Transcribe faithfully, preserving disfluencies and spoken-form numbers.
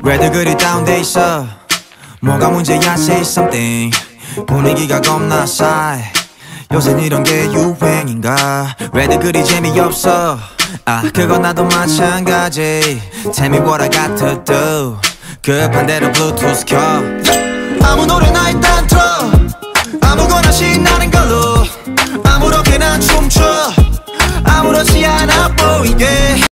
왜들 그리 다운돼 있어? 뭐가 문제야? Say something. 분위기가 겁나 싸해. 요샌 이런 게 유행인가? 왜들 그리 재미없어? 아 그건 나도 마찬가지. Tell me what I got to do. 급한 대로 블루투스 켜. 아무 노래나 일단 틀어. 아무거나 신나는 걸로 아무렇게나 춤춰. 아무렇지 않아 보이게